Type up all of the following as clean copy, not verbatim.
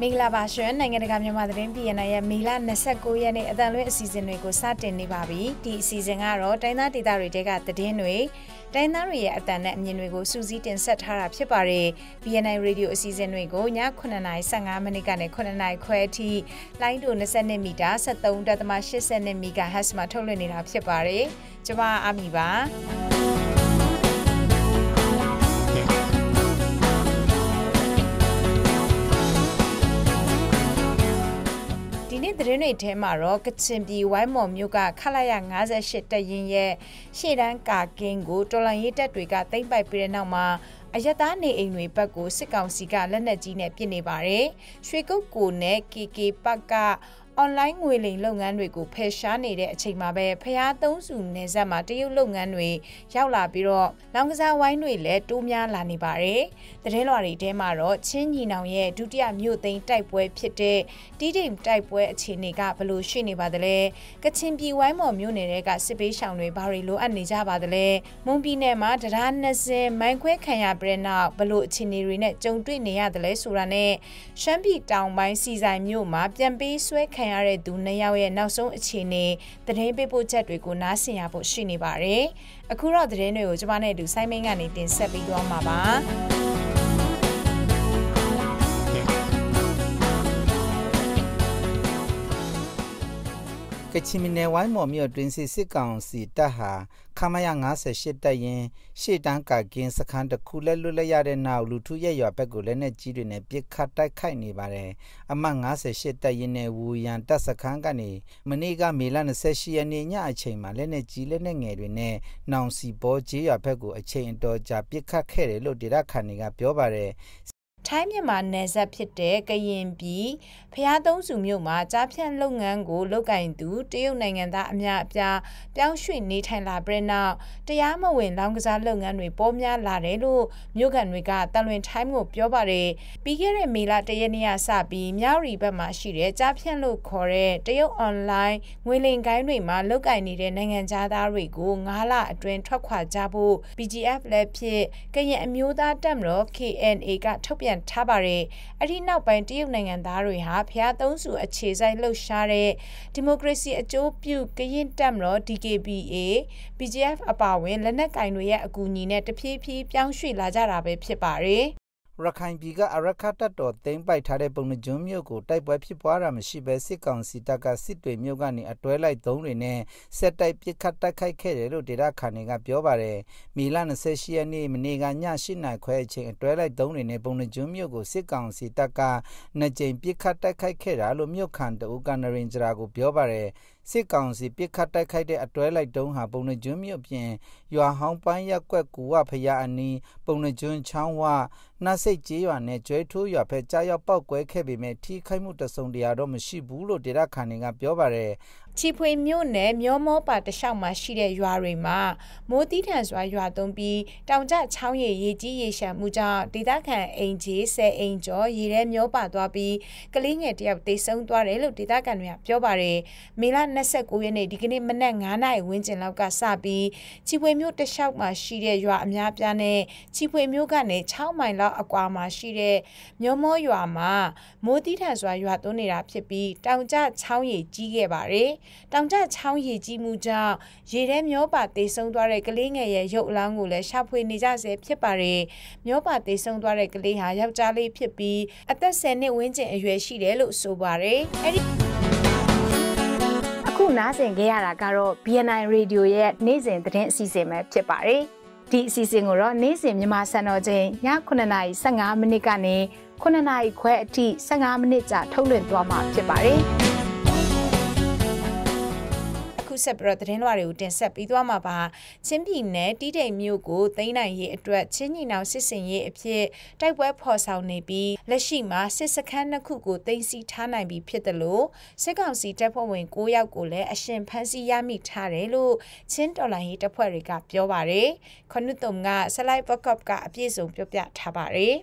မင်္ဂလာပါရှင်နိုင်ငံတကာမြန်မာသတင်း PNN ရဲ့မေလ29ရက်နေ့အတန်လွဲအစီအစဉ်တွေကိုစတင်နေပါပြီဒီအစီအစဉ်ကတော့တိုင်းသားဒေသတွေတဲကသတင်းတွေတိုင်းသားတွေရဲ့အတန်နဲ့အမြင်တွေကိုစူးစီးတင်ဆက်ထားတာဖြစ်ပါတယ် PNN Radio အစီအစဉ်တွေကိုည9:15မိနစ်ကနေ9:00ခွဲအထိလိုင်းဒို22မီတာ 73.80 MHz မှာထုတ်လွှင့်နေတာဖြစ်ပါတယ်ကျွန်မအာမီပါဒီနေ့သတင်းတွေထဲမှာတော့ကချင်ပြည်ဝိုင်းမော်မြို့ကခလာရ58တပ်ရင်းရဲ့ရှေ့တန်းကာကင်းကိုတော်လှန်ရေးတပ်တွေကသိမ်းပိုက်ပြီးတဲ့နောက်မှာအယက်သားနေအိမ်တွေဘက်ကိုစစ်ကောင်စီကလက်နက်ကြီးနဲ့ပစ်နေပါတယ်။ရွှေကုတ်ကိုနဲ့ KK ပတ်ကအွန်လိုင်းငွေလိမ်လုပ်ငန်းတွေကိုဖယ်ရှားနေတဲ့အချိန်မှာပဲဖျားသုံးစုနယ်စပ်မှာတရုတ်လုပ်ငန်းတွေရောက်လာပြီးတော့လောင်ကစားဝိုင်းတွေလည်းတိုးများလာနေပါတယ်။သတင်းလွှာတွေထဲမှာတော့ချင်းညီနောင်ရဲ့ဒုတိယမြို့သိမ်းတိုက်ပွဲဖြစ်တဲ့တီးတိမ်တိုက်ပွဲအခြေအနေကဘယ်လိုရှိနေပါသလဲ။ကချင်ပြည်ဝိုင်းမော်မြို့နယ်ကစစ်ပေးရှောင်တွေဘာတွေလိုအပ်နေကြပါသလဲ။မွန်ပြည်နယ်မှာတရား20မိုင်းခွဲခံရပြီးနောက်ဘယ်လိုအခြေအနေတွေနဲ့ကြုံတွေ့နေရသလဲဆိုတာနဲ့ရှမ်းပြည်တောင်ပိုင်းစီဆိုင်မြို့မှာပြန်ပေးဆွဲခံရတဲ့သူ2ယောက်ရဲ့နောက်ဆုံးအခြေအနေသတင်းပေးပို့ချက်တွေကိုနားဆင်ရဖို့ရှိနေပါတယ်။အခုတော့သတင်းတွေကိုကျွန်မနဲ့အတူဆိုင်းမင်းကနေတင်ဆက်ပေးသွားမှာပါ။ကချင်ပြည်နယ်ဝိုင်းမော်မြို့တွင်စစ်ကောင်စီတပ်ဟာခမရ58တပ်ရင်းရှေ့တန်းကာကင်းစခန်းတစ်ခုလက်လွတ်ရတဲ့နောက်လူထုရဲ့ရွာဘက်ကိုလက်နက်ကြီးတွေနဲ့ပစ်ခတ်တိုက်ခိုက်နေပါတယ်။အမှတ်58တပ်ရင်းနဲ့ဝူရန်တပ်စခန်းကနေမနေ့ကမေလ28ရက်နေ့ညအချိန်မှာလက်နက်ကြီးလက်နက်ငယ်တွေနဲ့နောင်စီပေါ်ကျေးရွာဘက်ကိုအချိန်အတော်ကြာပစ်ခတ်ခဲ့တယ်လို့ဒေသခံတွေကပြောပါတယ်။ထိုင်းမြန်မာနယ်စပ်ဖြစ်တဲ့ကရင်ပြည်ဖျားသုံးစုမြို့မှာကြားဖြန့်လုပ်ငန်းကိုလုပ်ကင်သူတရုတ်နိုင်ငံသားအများအပြားပြောင်းရွှေ့နေထိုင်လာပြီးနောက်တရားမဝင်လောင်ကစားလုပ်ငန်းတွေပေါ်များလာတယ်လို့မြို့ကန်တွေကတန်လွင်ထိုင်းကိုပြောပါတယ်ပြီးခဲ့တဲ့မေလ1ရက်နေ့ကစပြီးမြောက်ရီဘက်မှာရှိတဲ့ကြားဖြန့်လို့ခေါ်တဲ့တရုတ်အွန်လိုင်းငွေလိမ်ကိုင်းတွေမှာလုပ်ကင်နေတဲ့နိုင်ငံသားတွေကို9လအတွင်းထွက်ခွာကြဖို့ BGF လည်းဖြစ်ကရင်အမျိုးသားတပ်မတော် KNA ကထုတ်ပြန်ထားပါတယ်အဲ့ဒီနောက်ပိုင်းတရုတ်နိုင်ငံသားတွေဟာဖျားသုံးစုအခြေစိုက်လှုပ်ရှားတဲ့ဒီမိုကရေစီအကျိုးပြုကရင်တပ်မတော် DKBA BGF အပါအဝင်လက်နက်ကင်တွေရဲ့အကူအညီနဲ့တဖြည်းဖြည်းပြောင်းရွှေ့လာကြတာပဲဖြစ်ပါတယ်ရခိုင်ပြည်ကအရခတ်တပ်တော်သိမ်းပိုက်ထားတဲ့ပုံနှကျွန်းမြို့ကိုတိုက်ပွဲဖြစ်ပွားတာမရှိဘဲစစ်ကောင်စီတပ်ကစစ်တွေမြို့ကနေအတွဲလိုက်သုံးတွေနဲ့ဆက်တိုက်ပစ်ခတ်တိုက်ခိုက်ခဲ့တယ်လို့ဒေသခံတွေကပြောပါတယ်။မေလ28ရက်နေ့မနေ့ကည8:00နာရီခွဲအချိန်အတွဲလိုက်သုံးတွေနဲ့ပုံနှကျွန်းမြို့ကိုစစ်ကောင်စီတပ်က2ကြိမ်ပစ်ခတ်တိုက်ခိုက်ခဲ့တာလို့မြို့ခံတဦးကနရင်ဂျရာကိုပြောပါတယ်။စစ်ကောင်စီပစ်ခတ်တိုက်ခိုက်တဲ့အတွဲလိုက်တုံးဟာပုံနှကျွန်းမြို့ပြင်ရွာဟောင်းပန်းရက်ကွက်ကူဝဖရာအနီးပုံနှကျွန်းချောင်းဝနှစိတ်ကျေးရွာနဲ့ကျွဲထိုးရွာဖက်ကြားရောက်ပောက်ကွဲခဲ့ပေမဲ့ထိခိုက်မှုတစုံတရာတော့မရှိဘူးလို့ဒေသခံတွေကပြောပါတယ်ချီဖွေမြို့နယ်မျောမောပါတလျှောက်မှာရှိတဲ့ရွာတွေမှာမိုးတီးထန်စွာရွာသွန်းပြီးတောင်ကျချောင်းရေကြီးရေရှမ်းမှုကြောင့်ဒေသခံအိမ်ကြီး10အိမ်ကျော်ရေထဲမျောပါသွားပြီးကလေးငယ်တယောက်သေဆုံးသွားတယ်လို့ဒေသခံတွေကပြောပါတယ်မေလ29ရက်နေ့ဒီကနေ့မနက်9:00နာရီဝန်းကျင်လောက်ကစပြီးချီဖွေမြို့တလျှောက်မှာရှိတဲ့ရွာအများပြားနဲ့ချီဖွေမြို့ကနေ6မိုင်လောက်အကွာမှာရှိတဲ့မျောမောရွာမှာမိုးတီးထန်စွာရွာသွန်းနေတာဖြစ်ပြီးတောင်ကျချောင်းရေကြီးခဲ့ပါတယ်တောင်ကျချောင်းရေကြီးမှုကြောင့်ရေထဲမျောပါသေဆုံးသွားတဲ့ကလေးငယ်ရဲ့ရုပ်အလောင်းကိုလည်းရှာဖွေနေကြဆဲဖြစ်ပါတယ်။မျောပါသေဆုံးသွားတဲ့ကလေးဟာယောက်ျားလေးဖြစ်ပြီးအသက်10နှစ်ဝန်းကျင်အရွယ်ရှိတယ်လို့ဆိုပါတယ်။အခုနားဆင်ကြရတာကတော့ BNN Radio ရဲ့နေ့စဉ်သတင်းအစီအစဉ်ပဲဖြစ်ပါတယ်။ဒီအစီအစဉ်ကိုတော့နေ့စဉ်မြန်မာစံတော်ချိန်ည9:15မိနစ်ကနေ9:00ခွဲအထိ15မိနစ်ကြာထုတ်လွှင့်သွားမှာဖြစ်ပါတယ်။ဆက်ပြီးတော့သတင်းလွှာတွေကိုတင်ဆက်ပြီးသွားမှာပါချင်းပြည်နယ်တီးတိမ်မြို့ကိုသိမ်းနိုင်ရေးအတွက်ချင်းညီနောင်စစ်စင်ရေးအဖြစ်တိုက်ပွဲဖော်ဆောင်နေပြီးလက်ရှိမှာစစ်စခန်း2ခုကိုသိမ်းဆည်းထားနိုင်ပြီးဖြစ်တယ်လို့စစ်ကောင်စီတပ်ဖွဲ့ဝင်9ယောက်ကိုလည်းအရှင်ဖမ်းဆီးရမိထားတယ်လို့ချင်းတော်လိုင်းရေးတပ်ဖွဲ့တွေကပြောပါတယ်ခနုတုံကဆလိုက်ဘကော့ကအပြည့်စုံပြောပြထားပါတယ်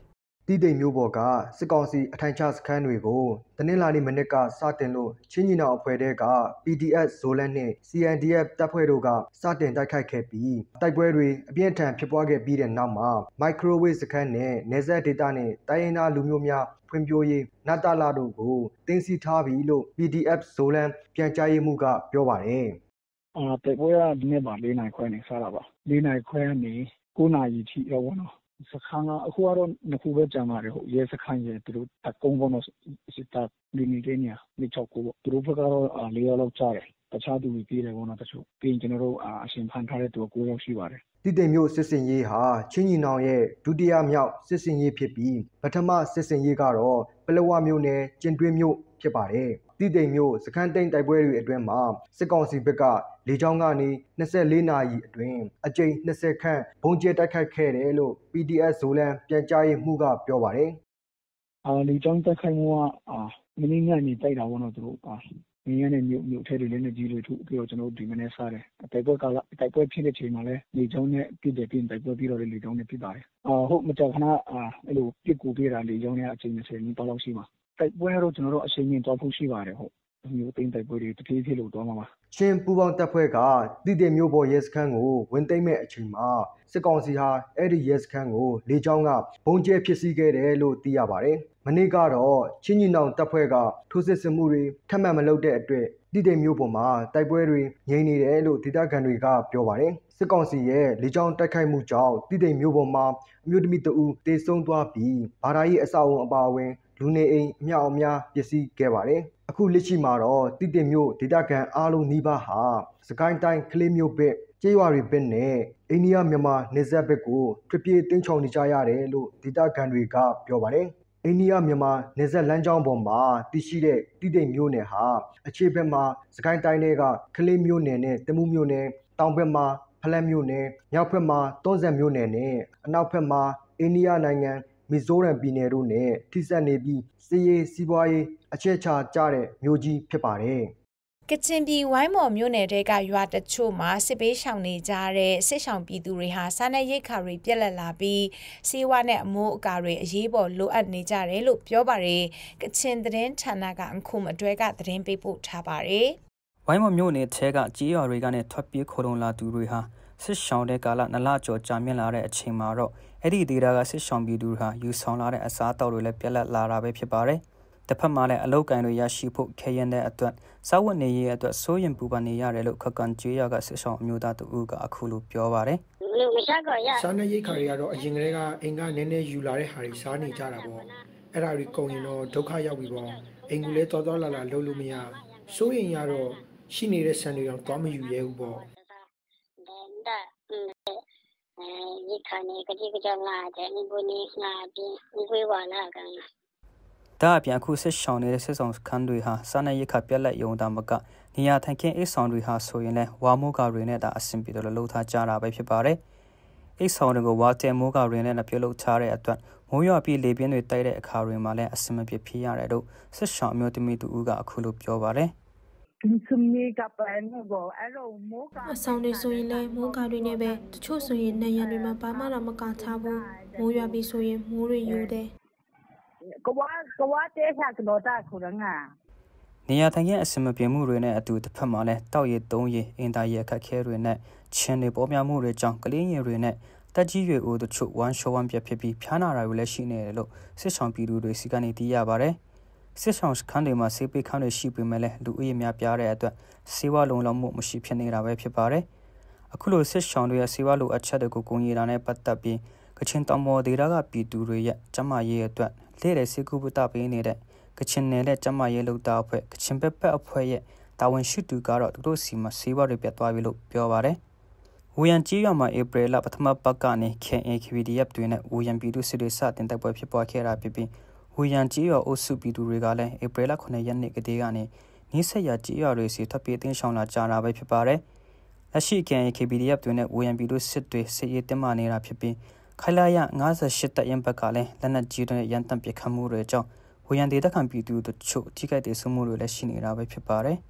တိတိမ်မျိုးပေါ်ကစစ်ကောင်စီအထိုင်ချစခန်းတွေကိုတနင်္လာနေ့မနေ့ကစတင်လို့ချင်းညီနောင်အဖွဲ့တွေက PDF ဇိုလန်နဲ့ CNDF တပ်ဖွဲ့တို့ကစတင်တိုက်ခိုက်ခဲ့ပြီးတိုက်ပွဲတွေအပြင်းထန်ဖြစ်ပွားခဲ့ပြီးတဲ့နောက်မှာမိုက်ခရိုဝေ့စခန်းနဲ့နေဆက်ဒေတာနဲ့တိုင်းရင်းသားလူမျိုးများဖွံ့ဖြိုးရေးနတလာတို့ကိုတင်စီထားပြီလို့ PDF ဇိုလန်ပြန်ကြားရေးမှူးကပြောပါတယ်တိုက်ပွဲကဒီနေ့ပါ4နိုင်ခွဲနေစတာပါ4နိုင်ခွဲနေ9နာရီထိရောနော်စခန်းကအခုကတော့နှစ်ခုပဲကြာမှာတယ်ဟုတ်ရဲစခန်းရဲ့သူတို့တကုန်းပေါ်တော့စစ်တပ်လူနေနေနေ6ခုသူတို့ဘက်ကတော့4ရောက်လောက်ကြားတယ်တခြားသူတွေပြေးတယ်ပေါ့နော်တချို့ပြီးရင်ကျွန်တော်တို့အရှင်ဖန်ထားတဲ့သူ9ရောက်ရှိပါတယ်တိတိမ်မျိုးစစ်စင်ရေးဟာချင်းညီနောင်ရဲ့ဒုတိယမြောက်စစ်စင်ရေးဖြစ်ပြီးပထမစစ်စင်ရေးကတော့ပလက်ဝမြို့နယ်ကျင်တွင်းမြို့ဖြစ်ပါတယ်တိတိမ်မျိုးစခန်းသိမ်းတိုက်ပွဲတွေအတွင်းမှာစစ်ကောင်စီဘက်ကလေကြောင်းကနေ24နာရီအတွင်းအကြိမ်20ခန့်ဘုံကျဲတိုက်ခိုက်ခဲ့တယ်လို့ PDF ဇိုလန်ပြန်ကြားရေးမှူးကပြောပါတယ်လေကြောင်းတိုက်ခိုက်မှုကမင်းညနေတိုက်တာပေါ့နော်သူတို့မင်းညနေမြို့ထဲတွေလည်းနေကြီးတွေထုပြီးတော့ကျွန်တော်တို့ဒီမနေ့စားတယ်တိုက်ပွဲဖြစ်တဲ့ချိန်မှာလည်းလေကြောင်းနဲ့ပြည်တယ်ပြင်တိုက်ပွဲပြီးတော့လေကြောင်းနဲ့ဖြစ်ပါတယ်ဟုတ်မကြာခဏအဲ့လိုပြစ်ကူပေးတာလေကြောင်းနဲ့အချိန်20နီးပါးလောက်ရှိမှာတိုက်ပွဲတော့ကျွန်တော်တို့အချိန်ရင်တော့ဖို့ရှိပါတယ်ဟုတ်မျိုးသိမ်းတိုက်ပွဲတွေတဖြည်းဖြည်းလို့တော့မှာပါချင်းပူပေါင်းတပ်ဖွဲ့ကတိတိမ်မျိုးပေါ်ရဲစခန်းကိုဝင်သိမ်းမဲ့အချိန်မှာစစ်ကောင်စီဟာအဲ့ဒီရဲစခန်းကိုလေကြောင်းကဘုံကျဲဖြစ်စီခဲ့တယ်လို့သိရပါတယ်မနေ့ကတော့ချင်းညီနောင်တပ်ဖွဲ့ကထိုးစစ်ဆင်မှုတွေထပ်မံမလုပ်တဲ့အတွက်တိတိမ်မျိုးပေါ်မှာတိုက်ပွဲတွေငြိမ်နေတယ်လို့ဒေသခံတွေကပြောပါတယ်စစ်ကောင်စီရဲ့လေကြောင်းတိုက်ခိုက်မှုကြောင့်တိတိမ်မျိုးပေါ်မှာအမျိုးသမီးတဦးတေဆုံးသွားပြီးဘာသာရေးအဆောက်အုံအပါအဝင်လူနေအိမ်အမြောက်အများပျက်စီးခဲ့ပါတယ်အခုလက်ရှိမှာတော့တိတိမ်မျိုးဒေသခံအားလုံးနီးပါးဟာစကိုင်းတိုင်းကလေးမျိုးဘက်ကျေးရွာတွေဘက်နဲ့အိန္ဒိယမြန်မာနယ်စပ်ဘက်ကိုထွက်ပြေးတင်းချောင်နေကြရတယ်လို့ဒေသခံတွေကပြောပါတယ်အိန္ဒိယမြန်မာနယ်စပ်လမ်းကြောင်းပေါ်မှာတည်ရှိတဲ့တိတိမ်မျိုးနယ်ဟာအခြေဘက်မှာစကိုင်းတိုင်းတွေကကလေးမျိုးနယ်နဲ့တမူးမျိုးနယ်တောင်ဘက်မှာဖလန်းမျိုးနယ်မြောက်ဘက်မှာတွန်းဇံမျိုးနယ်နဲ့အနောက်ဘက်မှာအိန္ဒိယနိုင်ငံမီဇိုရမ်ပြည်နယ်တို့နဲ့ထိစပ်နေပြီးစီးရေးစီးပွားရေးအချက်ချာကျတဲ့မျိုးကြီးဖြစ်ပါတယ်ကချင်ပြည်ဝိုင်းမော်မြို့နယ်တဲကရွာတချို့မှာစစ်ပေးရှောင်နေကြတဲ့စစ်ရှောင်ပြည်သူတွေဟာစားနပ်ရိက္ခာတွေပြက်လက်လာပြီးစေဝါနဲ့အမိုးအကာတွေအရေးပေါ်လိုအပ်နေကြတယ်လို့ပြောပါတယ်ကချင်သတင်းဌာနကအခုမအတွဲကသတင်းပေးပို့ထားပါတယ်ဝိုင်းမော်မြို့နယ်ထဲကကြေးရွာတွေကနေထွက်ပြေးခိုးလုံလာသူတွေဟာစစ်ရှောင်တဲ့ကာလ2လကျော်ကြာမြင့်လာတဲ့အချိန်မှာတော့အဲ့ဒီဒေသကစစ်ရှောင်ပြည်သူတွေဟာယူဆောင်လာတဲ့အစားအသောက်တွေလည်းပြက်လက်လာတာပဲဖြစ်ပါတယ်တစ်ဖက်မှာလည်းအလုတ်ကန်တွေရရှိဖို့ခဲရင်တဲ့အတွက်စာဝတ်နေရေးအတွက်စိုးရင်ပူပန်နေရတယ်လို့ခက်ကန်ကျွေးရကစစ်ဆောင်အမျိုးသားတူကအခုလိုပြောပါတယ်စားနေရိတ်ခါတွေကတော့အရင်ကတည်းကအိမ်ကနည်းနည်းယူလာတဲ့ဟာတွေစားနေကြတာပေါ့အဲ့ဒါတွေကုန်ရင်တော့ဒုက္ခရောက်ပြီပေါ့အိမ်ကလေးတော်တော်လာလှုပ်လို့မရစိုးရင်ရတော့ရှိနေတဲ့ဆန်တွေတော့သွားမယူရဲဘူးပေါ့ရိတ်ခါနေကတိကကြောင့်ငါတဲ့ဒီကိုနေငါပြီးဝေးဝါလာကန်ဒါအပြင်အခုစစ်ရှောင်းနေတဲ့စစ်ဆောင်ခန်းတွေဟာစားနပ်ရိက္ခာပြက်လက်ယုံတာမကနေရာထိုင်ခင်းအိတ်ဆောင်တွေဟာဆိုရင်လည်းဝါမိုးကာတွေနဲ့ဒါအဆင်ပြေတယ်လို့လှုပ်ထားကြတာပဲဖြစ်ပါတယ်အိတ်ဆောင်တွေကိုဝါတဲမိုးကာတွေနဲ့ပြုလုပ်ထားတဲ့အတွက်မိုးရွာပြီးလေပြင်းတွေတိုက်တဲ့အခါတွေမှာလည်းအဆင်မပြေဖြစ်ရတယ်လို့စစ်ရှောင်းအမျိုးသမီးတူကအခုလိုပြောပါတယ်အဆောင်တွေဆိုရင်လည်းမိုးကာတွေနဲ့ပဲတချို့ဆိုရင်နေရံတွေမှာဘာမှတော့မကာချဘူးမိုးရွာပြီးဆိုရင်မိုးတွေယိုတယ်နေရာထိုင်ရဲ့အစမပြေမှုတွေနဲ့အတူတစ်ဖက်မှာလည်းတောက်ရည်သုံးရည်အင်တာရည်အခက်ခဲတွေနဲ့ချင်းတွေပေါ်များမှုတွေကြောင့်ကလေးငယ်တွေနဲ့တက်ကြီးရွယ်အိုတို့ချို့ဝမ်းရှောဝမ်းပြဖြစ်ပြီးဖျားနာတာတွေလည်းရှိနေတယ်လို့စစ်ဆောင်ပြည်သူတွေစီကနေသိရပါတယ်စစ်ဆောင်ခန်းတွေမှာဆေးပေးခန်းတွေရှိပေမဲ့လည်းလူဦးရေများပြားတဲ့အတွက်ဆေးဝါးလုံလောက်မှုမရှိဖြစ်နေတာပဲဖြစ်ပါတယ်အခုလိုစစ်ဆောင်တွေရဲ့ဆေးဝါးလိုအပ်ချက်တွေကိုကုန်ရည်တာနဲ့ပတ်သက်ပြီးကချင်တောင်ပေါ်ဒေသကပြည်သူတွေရဲ့ကျန်းမာရေးအတွက်လက်ရစေကူပတာပေးနေတဲ့ကချင်နယ်และကျန်းမာရေးလုပ်သားအဖွဲ့ကချင်ဘက်အဖွဲ့ရဲ့တာဝန်ရှိသူကတော့သူတို့စီမှာဆေးဝါးတွေပြတ်သွားပြီလို့ပြောပါတယ်ဝူယန်ကြီးရွာမှာဧပြီလပထမပတ်ကနေ KNKVDF တွေနဲ့ဝူယန်ပြည်သူစစ်တွေစတင်တိုက်ပွဲဖြစ်ပွားခဲ့တာဖြစ်ပြီးဝူယန်ကြီးရွာအုပ်စုပြည်သူတွေကလည်းဧပြီလ9ရက်နေ့ကတည်းကနေနီးစပ်ရာကြီးရွာတွေစီထွက်ပြေးတင်းရှောင်လာကြတာပဲဖြစ်ပါတယ်လက်ရှိ KNKVDF တွေနဲ့ဝူယန်ပြည်သူစစ်တွေစစ်ရေးတင်မာနေတာဖြစ်ပြီးခိုင်လာရ58တပ်ရင်ဘက်ကလည်းလက်နက်ကြီးတွေနဲ့ရန်တမ်းပစ်ခတ်မှုတွေကြောင့်ဝူယန်ဒေသခံပြည်သူတို့ချို့ထိခိုက်ဒေဆုံးမှုတွေလည်းရှိနေတာပဲဖြစ်ပါတယ်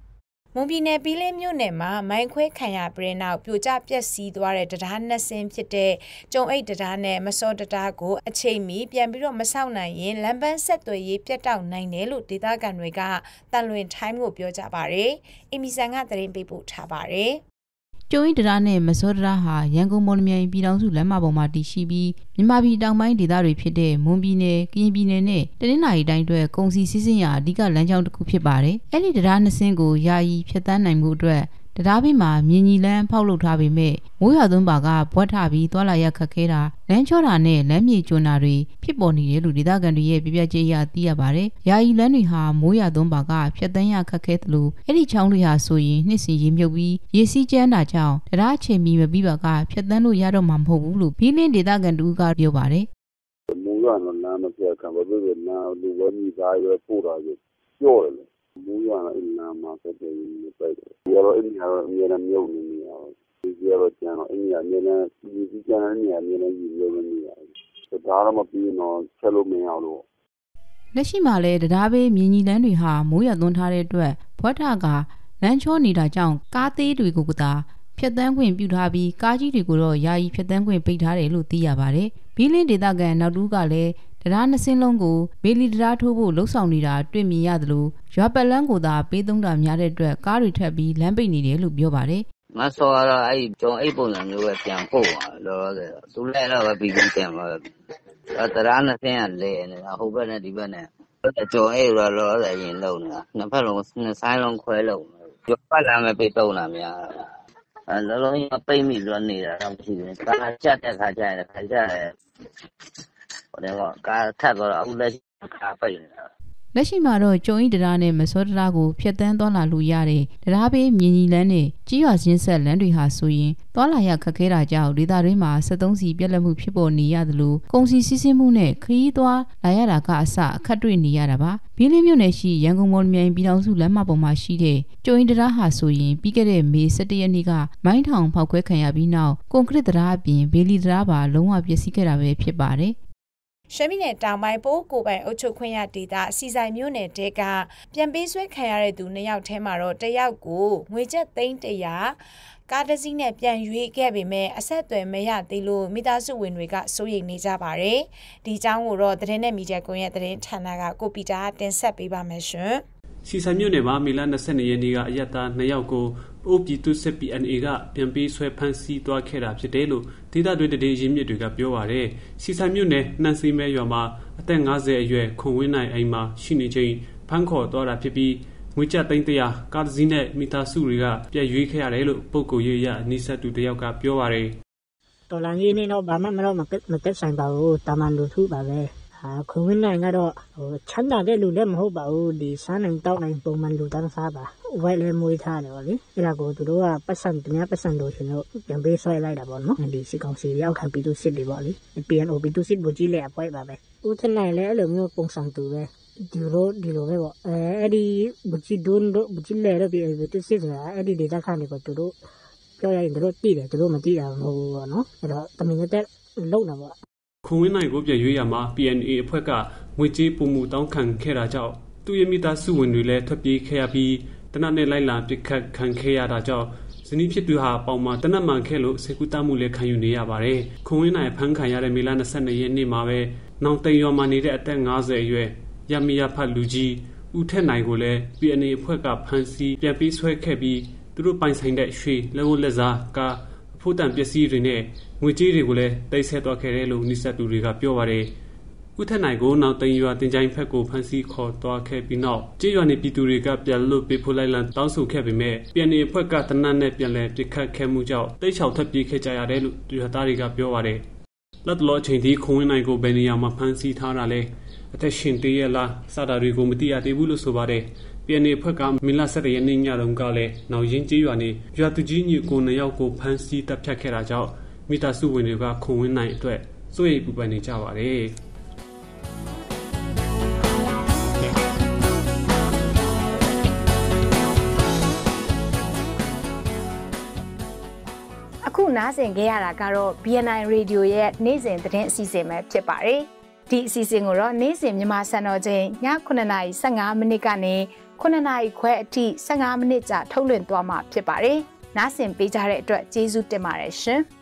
မွန်ပြည်နယ်ပြည်လေးမြို့နယ်မှာမိုင်းခွဲခံရပြီးနောက်ပြိုကျပျက်စီးသွားတဲ့တရားနှစ်စင်းဖြစ်တဲ့ကျုံအိတ်တရားနဲ့မစောတရားကိုအချိန်မီပြန်ပြီးတော့မဆောက်နိုင်ရင်လမ်းပန်းဆက်သွယ်ရေးပြတ်တောက်နိုင်တယ်လို့ဒေသခံတွေကတန်လွင်ထိုင်းကိုပြောကြပါတယ်။အီမီဆန်ကသတင်းပေးပို့ထားပါတယ်။ကျုံအိတ်တရားနဲ့မစောတရားဟာရန်ကုန်မော်လမြိုင်ပြည်ထောင်စုလမ်းမပေါ်မှာတည်ရှိပြီးမြန်မာပြည်တောင်ပိုင်းဒေသတွေဖြစ်တဲ့မွန်ပြည်နယ်ကရင်ပြည်နယ်နဲ့တနင်္သာရီတိုင်းအတွက်ကုန်စည်စီးဆင်းရာအဓိကလမ်းကြောင်းတစ်ခုဖြစ်ပါတယ်။အဲ့ဒီတရားနှစ်စင်းကိုယာယီဖျက်ဆီးနိုင်မှုအတွက်တရားဘေးမှာမြင်းကြီးလန်းဖောက်လုပ်ထားပေမဲ့မိုးရွာသွန်းပါကဘွက်ထပြီးသွာလာရခက်ခဲတာလမ်းချောတာနဲ့လမ်းမြေကျွန်းတာတွေဖြစ်ပေါ်နေတယ်လို့ဒေသခံတွေရဲ့ပြပြချက်အရသိရပါတယ်။ယာယီလမ်းတွေဟာမိုးရွာသွန်းပါကဖျက်ဆီးရခက်ခဲသလိုအဲ့ဒီချောင်းတွေဟာဆိုရင်နှစ်စဉ်ရေမြုပ်ပြီးရေစီးကျန်းတာကြောင့်တရားအချိန်မီမပြီးပါကဖျက်ဆီးလို့ရတော့မှာမဟုတ်ဘူးလို့ဘီလင်းဒေသခံတူကပြောပါတယ်။မိုးရွာတော့လမ်းမပြတ်ခံဘာဖြစ်လဲနာလူဝမိသားရွယ်ပို့တာပြောတယ်မိုးရွာအင်းနာမှာဆက်တယ်ပဲဒီရောအင်းညာအမြဲတမ်းမြုပ်နေရဒီရောကျန်တော့အင်းညာအမြဲတမ်းဒီကျန်တဲ့အမြဲတမ်းကြီးမြုပ်နေရတယ်ဒါတော့မပြီးတော့ချက်လို့မရအောင်လို့လက်ရှိမှာလည်းတရားဘေးမြင်းကြီးလန်းတွေဟာမိုးရွာသွန်းထားတဲ့အတွက်ဘွက်ထကလမ်းချောနေတာကြောင့်ကားသေးတွေကိုကသာဖြတ်တန်းခွင့်ပြုထားပြီးကားကြီးတွေကိုတော့ယာယီဖြတ်တန်းခွင့်ပိတ်ထားတယ်လို့သိရပါတယ်။ဘီလင်းဒေသခံနောက်တူးကလည်းတရားနှစ်စင်းလုံးကိုဘေလီတရားထိုးဖို့လှုံ့ဆော်နေတာတွေ့မြင်ရသလိုရွာပတ်လန်းကိုသာပေးသုံးတာများတဲ့အတွက်ကားတွေထပ်ပြီးလမ်းပိတ်နေတယ်လို့ပြောပါတယ်။မဆောကတော့အဲ့ကျုံအိတ်ပုံစံမျိုးပဲပြန်ပို့ပါလောသူလည်းတော့ပြီးပြီးပြန်ပါတရားနှစ်စင်းကလဲနေတာဟိုဘက်နဲ့ဒီဘက်နဲ့ကျုံအိတ်တော့လောလည်းရင်လုံနေတာနှစ်ဖက်လုံးနှစ်ဆိုင်လုံးခွဲလုံရွာပတ်လန်းပဲပေးသုံးတာများလောလုံးပိတ်မိလွန်နေတာတော့မရှိဘူးကားချက်တဲ့ခါကျရင်ခါကျတယ်ဟိုတော့ကားထပ်တော့အခုလက်ကားပိတ်နေတာလက်ရှိမှာတော့ကျုံဤတရားနဲ့မစောတရားကိုဖျက်ဆီးသွားလာလို့ရတဲ့တရားဘေးမြင်းကြီးလန်းနဲ့ကြီးရွာချင်းဆက်လန်းတွေဟာဆိုရင်သွားလာရခက်ခဲတာကြောင့်ဒေသတွင်းမှာ73စီပြက်လက်မှုဖြစ်ပေါ်နေရသလိုကုန်စည်စီးဆင်းမှုနဲ့ခရီးသွားလာရတာကအစအခက်တွေ့နေရတာပါဘီလင်းမြို့နယ်ရှိရန်ကုန်မော်လမြိုင်ပြည်ထောင်စုလမ်းမပေါ်မှာရှိတဲ့ကျုံဤတရားဟာဆိုရင်ပြီးခဲ့တဲ့မေ17ရက်နေ့ကမိုင်းထောင်ဖောက်ခွဲခံရပြီးနောက်ကွန်ကရစ်တရားအပြင်ဘေလီတရားပါလုံးဝပျက်စီးခဲ့တာပဲဖြစ်ပါတယ်ရှမ်းပြည်နယ်တောင်ပိုင်းပိုးကိုပိုင်အုပ်ချုပ်ခွင့်ရဒေသစီဆိုင်မြို့နယ်တဲကပြန်ပေးဆွဲခံရတဲ့သူ2ယောက်ထဲမှာတော့1ယောက်ကိုငွေကျပ်300ကားတစ်စီးနဲ့ပြန်ရွေးခဲ့ပေမဲ့အဆက်အသွယ်မရသေးလို့မိသားစုဝင်တွေကစိုးရိမ်နေကြပါတယ်။ဒီအကြောင်းကိုတော့သတင်းနဲ့မီဒီယာကွန်ရက်သတင်းဌာနကကိုပီတာတင်ဆက်ပေးပါမယ်ရှင်။စီဆိုင်မြို့နယ်မှာမေလ22ရက်နေ့ကအရက်သား2ယောက်ကိုအိုပီတူစစ် PNA ကပြန်ပေးဆွဲဖမ်းဆီးသွားခဲ့တာဖြစ်တယ်လို့ဒေသတွင်းသတင်းရင်းမြစ်တွေကပြောပါတယ်။စီဆိုင်မြို့နယ်နှမ်းစီမဲရွာမှာအသက်50အရွယ်ခွန်ဝင်းနိုင်အိမ်မှာရှိနေချိန်ဖမ်းခေါ်သွားတာဖြစ်ပြီးငွေကျပ်300ကားတစ်စီးနဲ့မိသားစုတွေကပြည့်ရွေးခဲ့ရတယ်လို့ပုဂ္ဂိုလ်ရေးရအနိစ္စတူတယောက်ကပြောပါတယ်။တော်လန်ကြီးနေတော့ဘာမှမသက်ဆိုင်ပါဘူးတာမန်လူထုပါပဲခွန်ဝင်းနိုင်ကတော့ချမ်းသာတဲ့လူလည်းမဟုတ်ပါဘူးဒီစားနိုင်တောက်နိုင်ပုံမှန်လူသားစားပါဝဲလဲမွေးထားတယ်ဗောလေအဲ့ဒါကိုသူတို့ကပတ်စံတ냐ပတ်စံလို့ရှင်တို့ပြန်ပေးဆွဲလိုက်တာဗောနော်ဒီစစ်ကောင်စီရောက်ခံပြီးသူစစ်တွေဗောလေ PNO ပြီးသူစစ်ဘူကြီးလည်းအပွဲပါပဲဦးထနိုင်လည်းအဲ့လိုမျိုးပုံစံတူပဲဒီလိုပဲဗောအဲ့ဒီဘူကြီးဒွန်းတို့ဘူကြီးလည်းတော့ပြီးသူစစ်ဆိုတာအဲ့ဒီဒေသခံတွေကသူတို့ပြောရရင်သူတို့တည်တယ်သူတို့မတည်တာမဟုတ်ဘူးဗောနော်အဲ့တော့တမင်တက်လုံတာဗောခွန်ဝင်းနိုင်ကိုပြရွေးရမှာ PNA အဖွဲ့ကငွေကြေးပုံမှုတောင်းခံခဲ့တာကြောင့်သူ့ရဲ့မိသားစုဝင်တွေလည်းထွက်ပြေးခဲ့ရပြီးတနက်နဲ့လိုက်လာပစ်ခတ်ခံခဲ့ရတာကြောင့်ဇနီးဖြစ်သူဟာပေါင်မှာတနက်မှန်ခဲ့လို့စေကူတမှုလည်းခံယူနေရပါတယ်။ခွန်ဝင်းနိုင်ဖမ်းခံရတဲ့မေလ22ရက်နေ့မှာပဲနောင်တိန်ရွာမှာနေတဲ့အသက်50အရွယ်ရမီယာဖတ်လူကြီးဦးထက်နိုင်ကိုလည်း PNA အဖွဲ့ကဖမ်းဆီးပြန်ပေးဆွဲခဲ့ပြီးသူတို့ပိုင်ဆိုင်တဲ့ရွှေလက်ဝတ်လက်စားကားအဖို့တန်ပစ္စည်းတွေနဲ့ငွေကြေးတွေကိုလည်းတိတ်ဆက်သွားခဲ့တယ်လို့နိစက်သူတွေကပြောပါတယ်။ဦးထက်နိုင်ကိုနောက်တင်ရွာတင်ချိုင်းဖက်ကိုဖမ်းဆီးခေါ်သွားခဲ့ပြီးနောက်ကြေးရွာနေပြည်သူတွေကပြန်လွတ်ပေးဖို့လိုက်လံတောင်းဆိုခဲ့ပေမဲ့ပြန်နေအဖွဲ့ကတနတ်နဲ့ပြန်လည်ပစ်ခတ်ခဲ့မှုကြောင့်တိတ်ချောက်ထပ်ပြေးခဲ့ကြရတယ်လို့ရွာသားတွေကပြောပါတယ်။လက်တလောအချိန်ထိခွန်ဝင်းနိုင်ကိုဘယ်နေရာမှာဖမ်းဆီးထားတာလဲအသက်ရှင်သေးရလားစတာတွေကိုမသိရသေးဘူးလို့ဆိုပါတယ်။ PNA ဖွဲ့ကမေလ17ရက်နေ့ညတုန်းကလည်းနောက်ရင်းကြေးရွာနေရွာသူကြီးညီကို2ယောက်ကိုဖမ်းဆီးတပ်ဖြတ်ခဲ့တာကြောင့်မိသားစုဝင်တွေကခွန်ဝင်းနိုင်အတွက်စိုးရိမ်ပူပန်နေကြပါတယ်။အခုနားဆင်ကြရတာကတော့ BNI Radio ရဲ့နေ့စဉ်သတင်းအစီအစဉ်ပဲဖြစ်ပါတယ်။ဒီအစီအစဉ်ကိုတော့နေ့စဉ်မြန်မာစံတော်ချိန်ည9:15မိနစ်ကနေ 9နာရီခွဲအထိ15မိနစ်ကြာထုတ်လွှင့်သွားမှာဖြစ်ပါတယ်။နားဆင်ပေးကြတဲ့အတွက်ကျေးဇူးတင်ပါတယ်ရှင်။